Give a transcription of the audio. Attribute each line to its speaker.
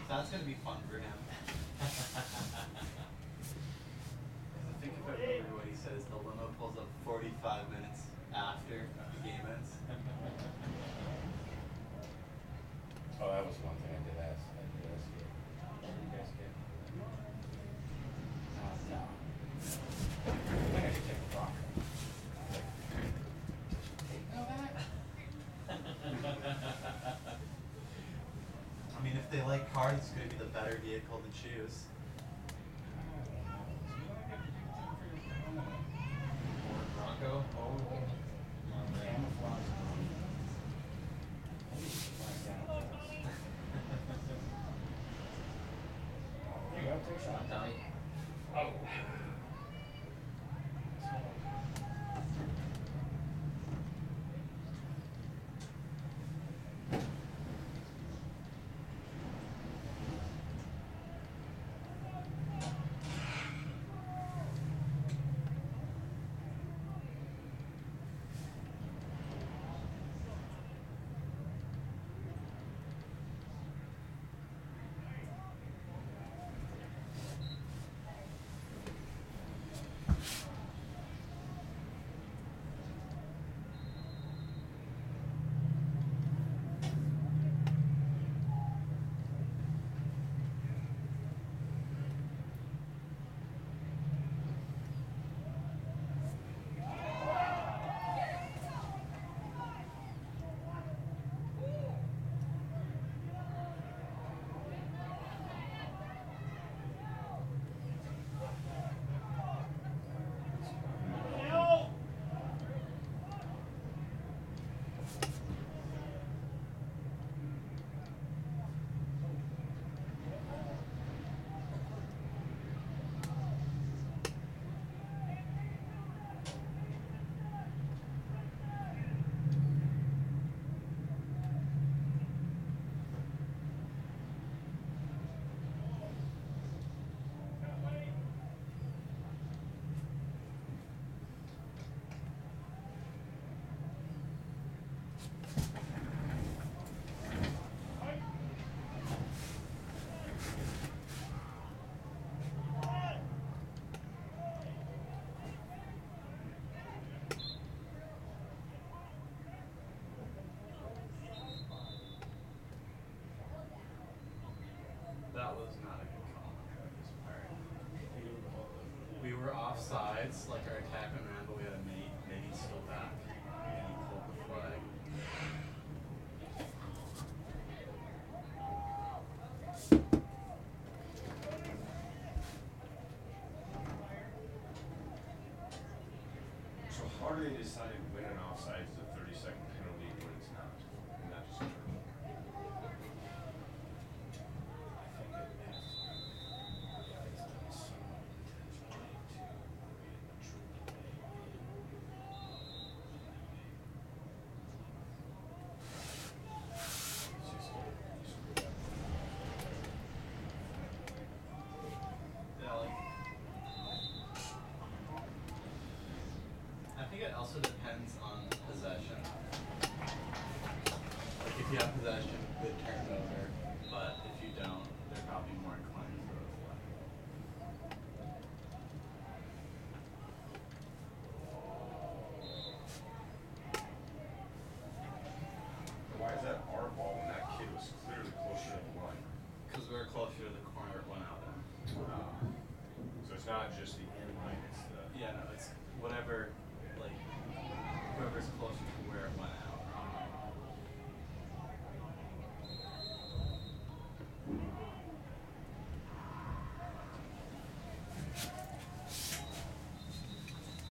Speaker 1: That's gonna be fun for him. I think if I remember what he says, the limo pulls up 45 minutes after the game ends.
Speaker 2: Oh, that was one thing I did ask. You guys get? No. I think I should take a rock.
Speaker 1: I mean, if they like cars, it's going to be the better vehicle to choose.
Speaker 3: Bronco? Oh,
Speaker 2: Camouflage. There you go, take a shot.
Speaker 3: Tommy.
Speaker 2: Oh.
Speaker 1: That was not a good call on this part. We were offsides, like our attacker man, but we had a mini still back. And he pulled the flag.
Speaker 2: So how do they decide when an offside is a 30-second penalty and when it's not? And not just a turnover? I think it has to be done somewhat intentionally to create a true
Speaker 1: Yeah, like, I think it also depends on possession. Like if you have possession, good turnover, but if you don't, they're probably more inclined to throw the flag.
Speaker 2: Why is that our ball when that kid was clearly closer to the line?
Speaker 1: Because we're closer to the corner it went out in.
Speaker 2: So it's not just the end line, it's the...
Speaker 1: Yeah, no, it's